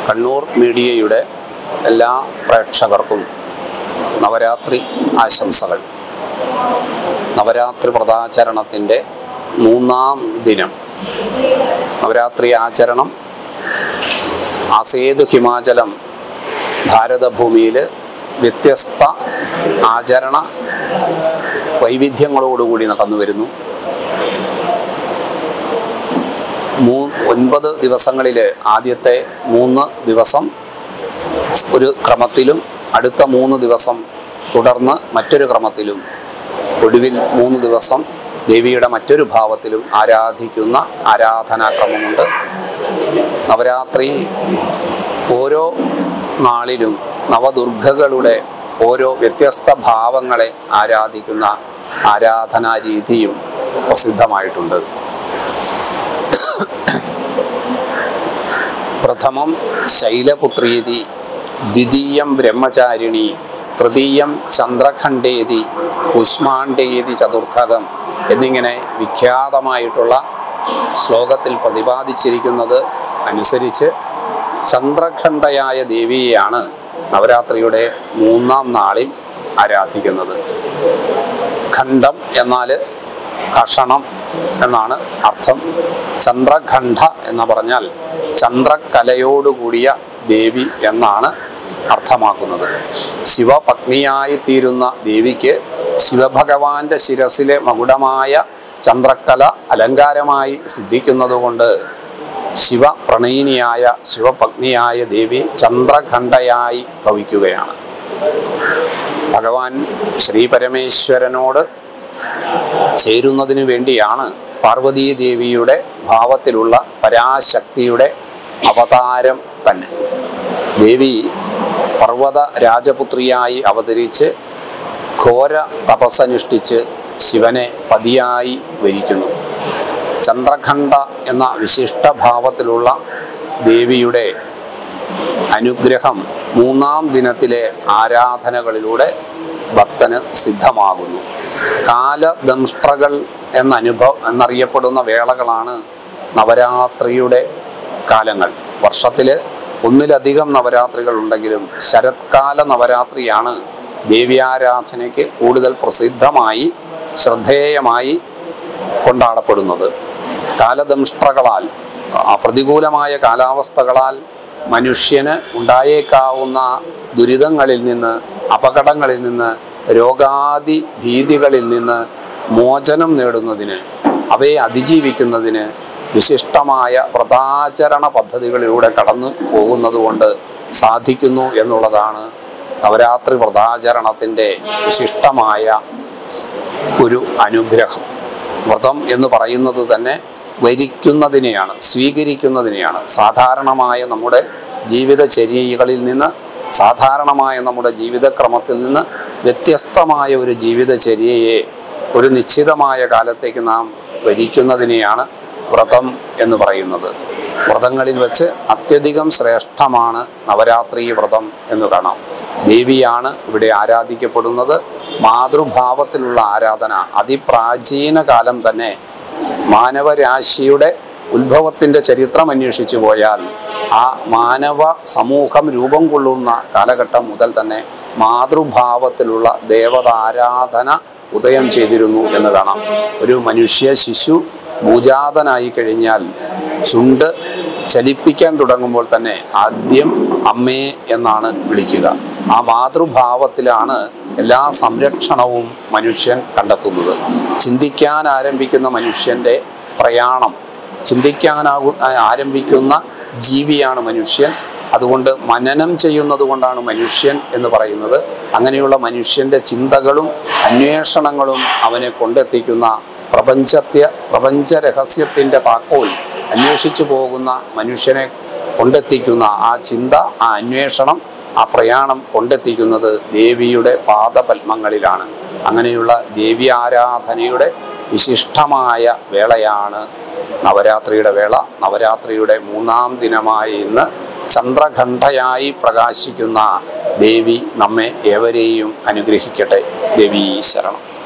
കണ്ണൂർ മീഡിയയുടെ എല്ലാ പ്രേക്ഷകർക്കും നവരാത്രി ആശംസകൾ. നവരാത്രി വ്രതാചരണത്തിൻ്റെ 3-ാം ദിനം. നവരാത്രി ആചരണം ആസേതു ഹിമാചലം ഭാരതഭൂമിയിൽ വ്യത്യസ്ത ആചരണ വൈവിധ്യങ്ങളോടുകൂടി നടന്നു വരുന്നു. 9 ദിവസങ്ങളിൽ ആദ്യത്തെ 3 ദിവസം ഒരു ക്രമത്തിലും, അടുത്ത 3 ദിവസം തുടർന്ന് മറ്റൊരു ക്രമത്തിലും, ഒടുവിൽ 3 ദിവസം ദേവിയുടെ മറ്റൊരു ഭാവത്തിലും ആരാധിക്കുന്ന ആരാധനാക്രമമുണ്ട്. നവരാത്രി ഓരോ നാളിലും നവദുർഗകളുടെ ഓരോ വ്യത്യസ്ത ഭാവങ്ങളെ ആരാധിക്കുന്ന ആരാധനാരീതിയും പ്രസിദ്ധമായിട്ടുണ്ട്. പ്രഥമം ശൈലപുത്രീതി, ദ്വിതീയം ബ്രഹ്മചാരിണി, തൃതീയം ചന്ദ്രഖണ്ഡേതി, കുഷ്മാണ്ഡേതി ചതുർത്ഥകം എന്നിങ്ങനെ വിഖ്യാതമായിട്ടുള്ള ശ്ലോകത്തിൽ പ്രതിപാദിച്ചിരിക്കുന്നത് അനുസരിച്ച് ചന്ദ്രഖണ്ഡയായ ദേവിയെയാണ് നവരാത്രിയുടെ 3-ാം നാളിൽ ആരാധിക്കുന്നത്. ഖണ്ഡം എന്നാൽ കഷണം എന്നാണ് അർത്ഥം. ചന്ദ്രഖണ്ഡ എന്ന് പറഞ്ഞാൽ ചന്ദ്രകലയോടുകൂടിയ ദേവി എന്നാണ് അർത്ഥമാക്കുന്നത്. ശിവപത്നിയായിത്തീരുന്ന ദേവിക്ക് ശിവഭഗവാന്റെ ശിരസിലെ മകുടമായ ചന്ദ്രക്കല അലങ്കാരമായി സിദ്ധിക്കുന്നതുകൊണ്ട് ശിവപ്രണയിനിയായ ശിവപത്നിയായ ദേവി ചന്ദ്രഖണ്ഡയായി ഭവിക്കുകയാണ്. ഭഗവാൻ ശ്രീ പരമേശ്വരനോട് ചേരുന്നതിനു വേണ്ടിയാണ് പാർവതീദേവിയുടെ ഭാവത്തിലുള്ള പരാശക്തിയുടെ അവതാരം തന്നെ. ദേവി പർവ്വത രാജപുത്രിയായി അവതരിച്ച് ഘോര തപസ്സനുഷ്ഠിച്ച് ശിവനെ പതിയായി വരിക്കുന്നു. ചന്ദ്രഖണ്ഡ എന്ന വിശിഷ്ടഭാവത്തിലുള്ള ദേവിയുടെ അനുഗ്രഹം 3-ാം ദിനത്തിലെ ആരാധനകളിലൂടെ ഭക്തന് സിദ്ധമാകുന്നു. കാലദംഷ്ട്രകൾ എന്നറിയപ്പെടുന്ന വേളകളാണ് നവരാത്രിയുടെ കാലങ്ങൾ. വർഷത്തിൽ 1-ലധികം നവരാത്രികൾ ഉണ്ടെങ്കിലും ശരത്കാല നവരാത്രിയാണ് ദേവ്യാരാധനയ്ക്ക് കൂടുതൽ പ്രസിദ്ധമായി ശ്രദ്ധേയമായി കൊണ്ടാടപ്പെടുന്നത്. കാലദംഷ്ട്രകളാൽ, പ്രതികൂലമായ കാലാവസ്ഥകളാൽ മനുഷ്യന് ഉണ്ടായേക്കാവുന്ന ദുരിതങ്ങളിൽ നിന്ന്, അപകടങ്ങളിൽ നിന്ന്, രോഗാദി ഭീതികളിൽ നിന്ന് മോചനം നേടുന്നതിന്, അവയെ അതിജീവിക്കുന്നതിന് വിശിഷ്ടമായ വ്രതാചരണ പദ്ധതികളിലൂടെ കടന്നു പോകുന്നതുകൊണ്ട് സാധിക്കുന്നു എന്നുള്ളതാണ് നവരാത്രി വ്രതാചരണത്തിൻ്റെ വിശിഷ്ടമായ ഒരു അനുഗ്രഹം. വ്രതം എന്ന് പറയുന്നത് തന്നെ വരിക്കുന്നതിനെയാണ്, സ്വീകരിക്കുന്നതിനെയാണ്. സാധാരണമായ നമ്മുടെ ജീവിതചര്യകളിൽ നിന്ന്, സാധാരണമായ നമ്മുടെ ജീവിതക്രമത്തിൽ നിന്ന് വ്യത്യസ്തമായ ഒരു ജീവിതചര്യയെ ഒരു നിശ്ചിതമായ കാലത്തേക്ക് നാം വരിക്കുന്നതിനെയാണ് വ്രതം എന്ന് പറയുന്നത്. വ്രതങ്ങളിൽ വെച്ച് അത്യധികം ശ്രേഷ്ഠമാണ് നവരാത്രി വ്രതം എന്ന് കാണാം. ദേവിയാണ് ഇവിടെ ആരാധിക്കപ്പെടുന്നത്. മാതൃഭാവത്തിലുള്ള ആരാധന അതിപ്രാചീന കാലം തന്നെ. മാനവരാശിയുടെ ഉത്ഭവത്തിൻ്റെ ചരിത്രം അന്വേഷിച്ചു പോയാൽ ആ മാനവ സമൂഹം രൂപം കൊള്ളുന്ന കാലഘട്ടം മുതൽ തന്നെ മാതൃഭാവത്തിലുള്ള ദേവതാരാധന ഉദയം ചെയ്തിരുന്നു എന്ന് കാണാം. ഒരു മനുഷ്യ ശിശു ഭൂജാതനായി കഴിഞ്ഞാൽ ചുണ്ട് ചലിപ്പിക്കാൻ തുടങ്ങുമ്പോൾ തന്നെ ആദ്യം അമ്മേ എന്നാണ് വിളിക്കുക. ആ മാതൃഭാവത്തിലാണ് എല്ലാ സംരക്ഷണവും മനുഷ്യൻ കണ്ടെത്തുന്നത്. ചിന്തിക്കാൻ ആരംഭിക്കുന്ന മനുഷ്യൻ്റെ പ്രയാണം, ആരംഭിക്കുന്ന ജീവിയാണ് മനുഷ്യൻ. അതുകൊണ്ട് മനനം ചെയ്യുന്നത് കൊണ്ടാണ് മനുഷ്യൻ എന്ന് പറയുന്നത്. അങ്ങനെയുള്ള മനുഷ്യൻ്റെ ചിന്തകളും അന്വേഷണങ്ങളും അവനെ കൊണ്ടെത്തിക്കുന്ന പ്രപഞ്ച രഹസ്യത്തിൻ്റെ താക്കോൽ അന്വേഷിച്ചു പോകുന്ന മനുഷ്യനെ കൊണ്ടെത്തിക്കുന്ന ആ ചിന്ത, ആ അന്വേഷണം, ആ പ്രയാണം കൊണ്ടെത്തിക്കുന്നത് ദേവിയുടെ പാദപത്മങ്ങളിലാണ്. അങ്ങനെയുള്ള ദേവി ആരാധനയുടെ വിശിഷ്ടമായ വേളയാണ് നവരാത്രിയുടെ വേള. നവരാത്രിയുടെ 3-ാം ദിനമായ ഇന്ന് ചന്ദ്രഖണ്ഡയായി പ്രകാശിക്കുന്ന ദേവി നമ്മെ ഏവരെയും അനുഗ്രഹിക്കട്ടെ. ദേവീ ശരണം.